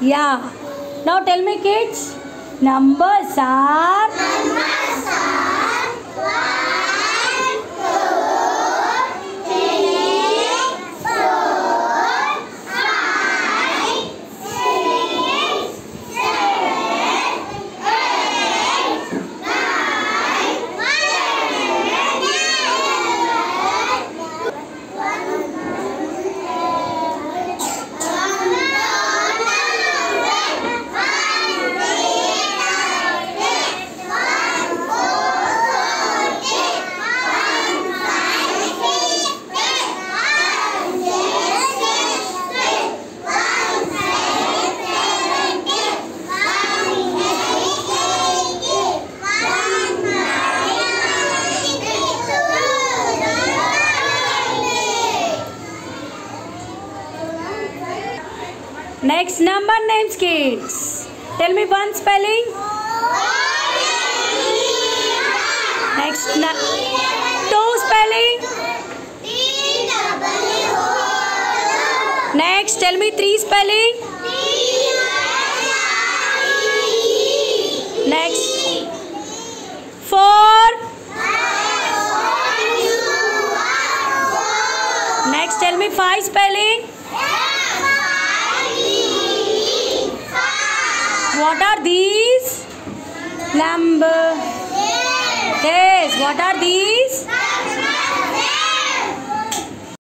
Yeah. Now tell me kids. Numbers are. Numbers are 1, 2, 3, 4, 5, 6, 7, 8, 9, Next number names kids. Tell me one spelling. Next two spelling. Next tell me three spelling. Next four. Next tell me five spelling. What are these? Number. Yes. What are these?